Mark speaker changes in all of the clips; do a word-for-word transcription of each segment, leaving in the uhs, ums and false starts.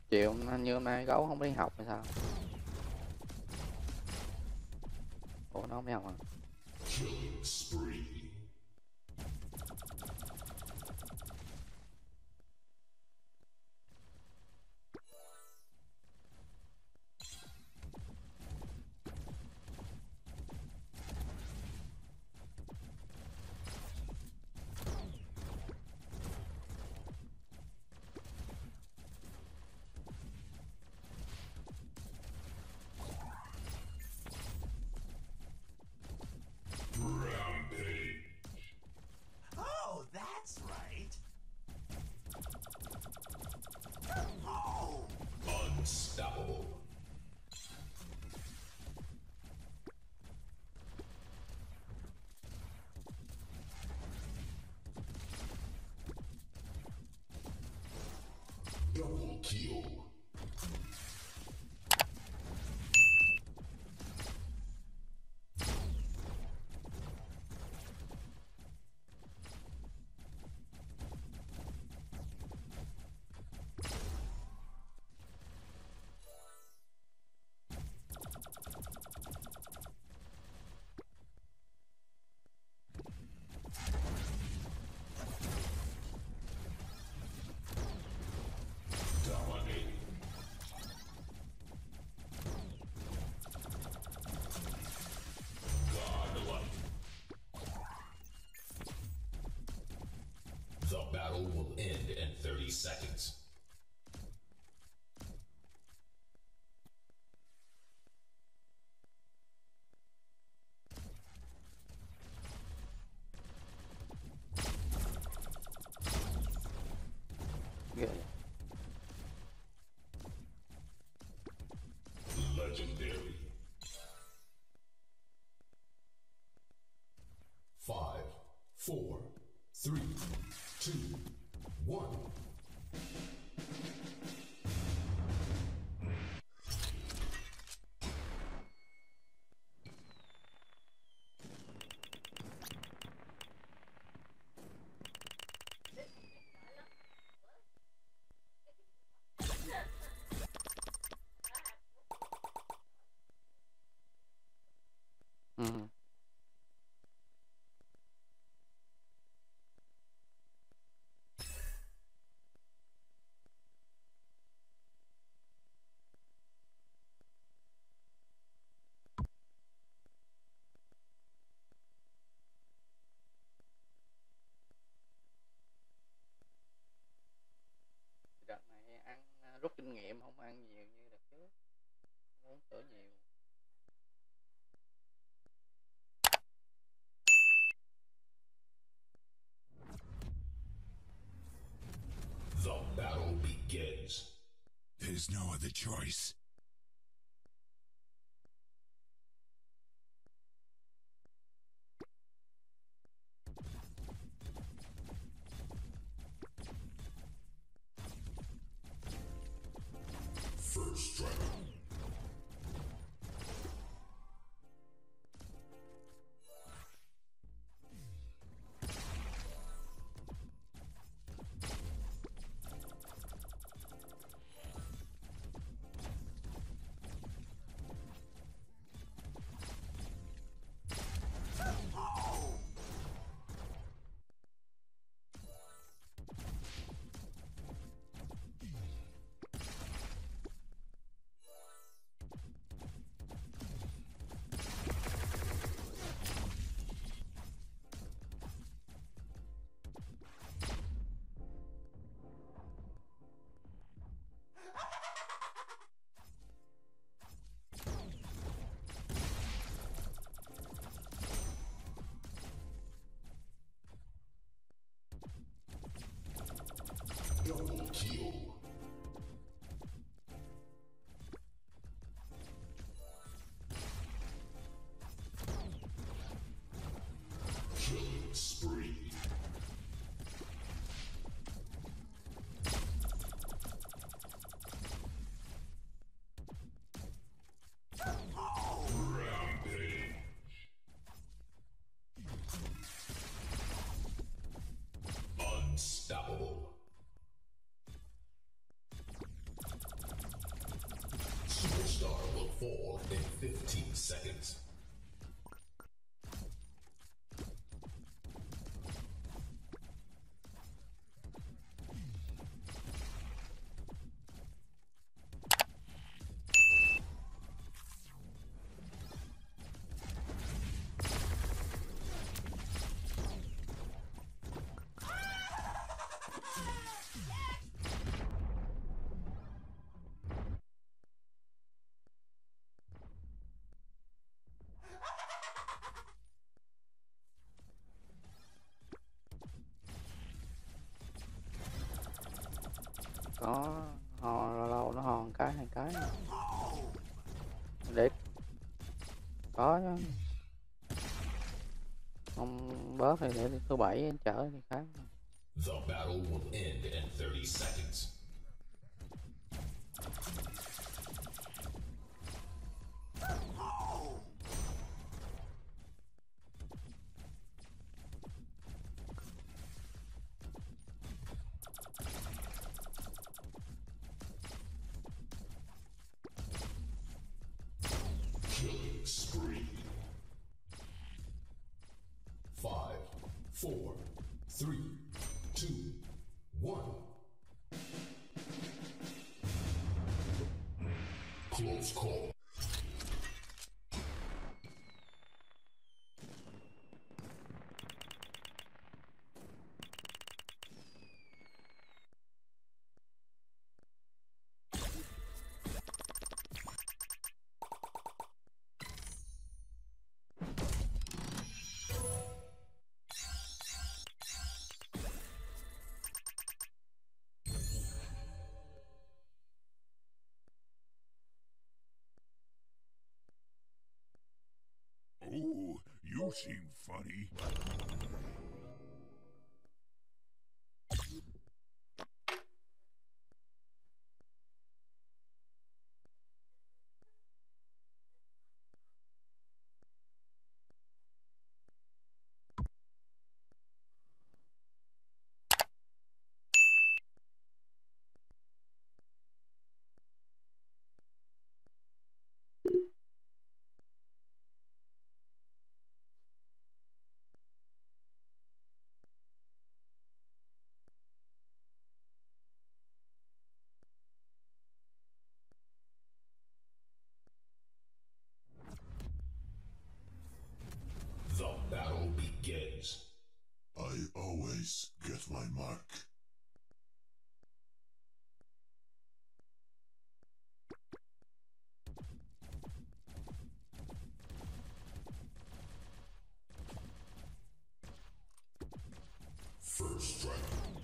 Speaker 1: Chiều hôm- như hôm nay gấu không đi học hay sao? Ủa nó không đi học à?
Speaker 2: Killing spree. Rampage.
Speaker 3: Oh, that's right. Oh.
Speaker 2: Unstoppable. Double kill. Dominating. Godlike. The battle will end in thirty seconds.
Speaker 1: Ghê vậy.
Speaker 2: Legendary. Five, four, three, two, one.
Speaker 1: Ừ. Đợt này ăn à, rút kinh nghiệm, không ăn nhiều như đợt trước, uống sữa nhiều.
Speaker 2: The battle begins.
Speaker 3: There's no other choice.
Speaker 2: First strike. Double kill. Killing spree. Rampage. Unstoppable. fifteen seconds.
Speaker 1: Có hò lâu lâu nó hòn cái hai cái để có chứ. Không bớt thì để thứ bảy chở thì khác.
Speaker 2: The battle will end in thirty seconds. Killing spree. Five, four, three, two, one. Close call.
Speaker 3: Oh, you seem funny.
Speaker 2: The battle begins.
Speaker 3: I always get my mark.
Speaker 2: First strike.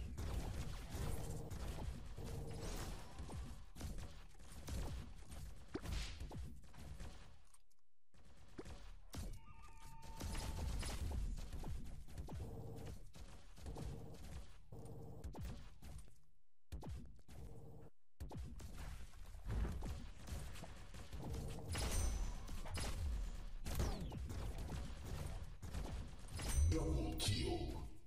Speaker 2: Double kill.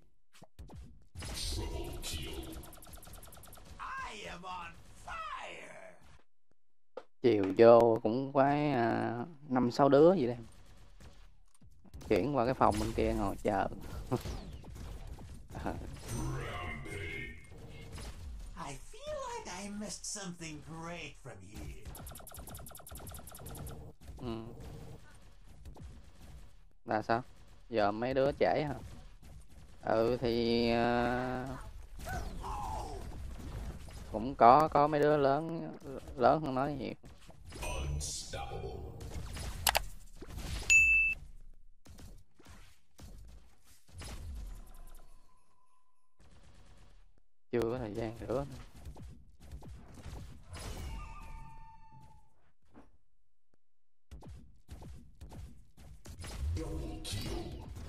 Speaker 2: Triple kill.
Speaker 3: I am on fire!
Speaker 1: Chiều vô cũng phải à, năm sáu đứa gì đây. Chuyển qua cái phòng bên kia ngồi chờ.
Speaker 3: I feel like I missed something great from here.
Speaker 1: Ừ. Là sao? Giờ mấy đứa trễ hả? Ừ thì à, cũng có có mấy đứa lớn lớn hơn nói nhiều.
Speaker 2: Unstoppable.
Speaker 1: Chưa có thời gian rửa nữa.
Speaker 2: Double kill.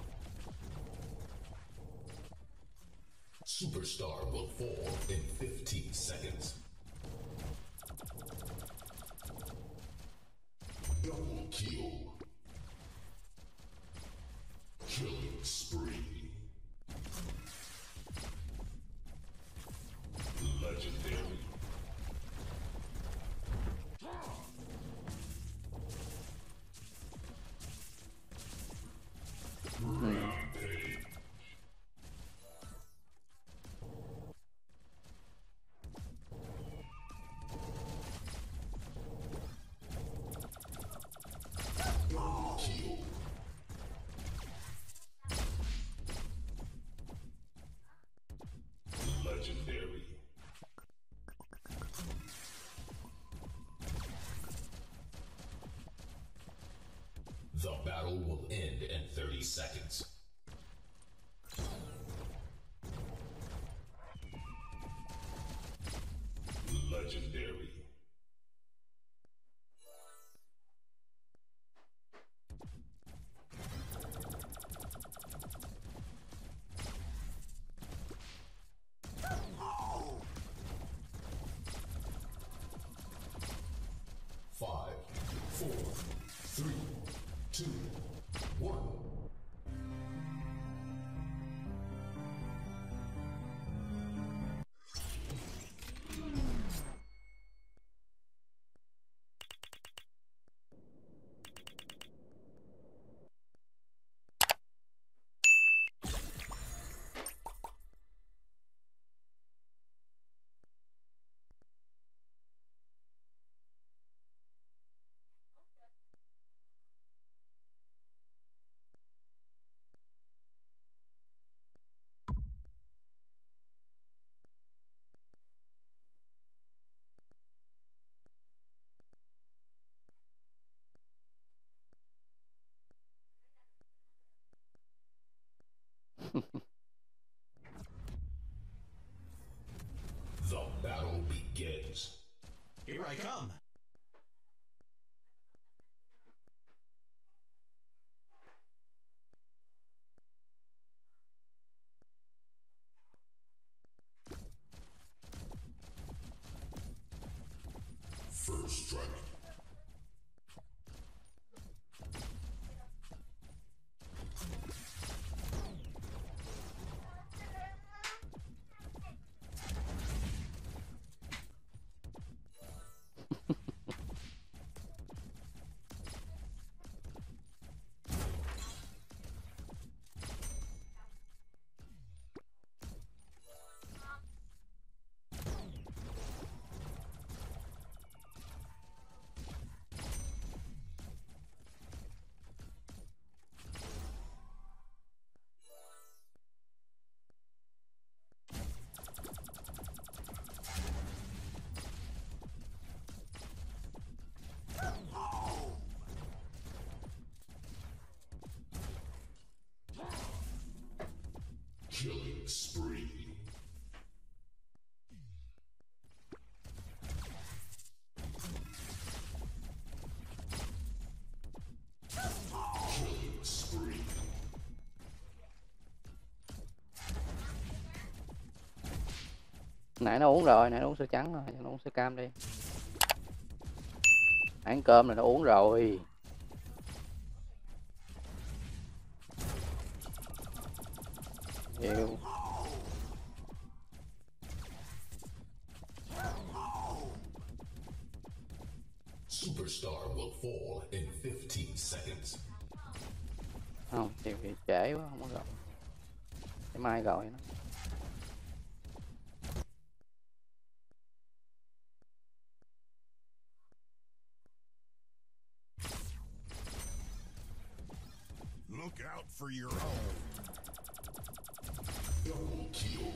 Speaker 2: Superstar will fall in fifteen seconds. Double kill. Killing spree. Legendary. seconds. Legendary. Five, four, three, two, one. The battle begins.
Speaker 3: Here I come.
Speaker 2: First strike. Killing spree. Killing spree.
Speaker 1: Nãy nó uống rồi, nãy nó uống sữa trắng rồi, nó uống sữa cam đi. Ăn cơm là nó uống rồi. Nhiều.
Speaker 2: Superstar will fall in fifteen seconds.
Speaker 1: Không, thì trễ quá, không có gọi. Để mai gọi nó.
Speaker 3: Look out for your own.
Speaker 2: Double kill.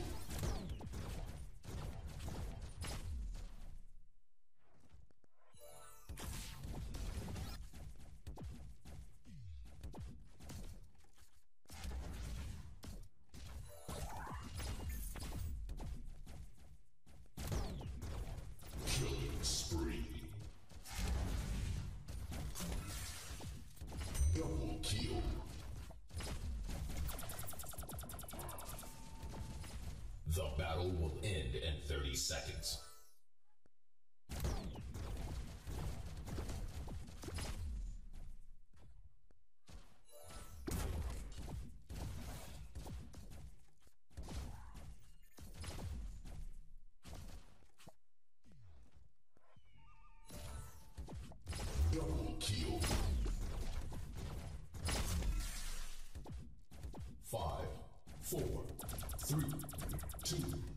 Speaker 2: Killing spree. Double kill. The battle will end in thirty seconds. Double kill. Five, four, three, two,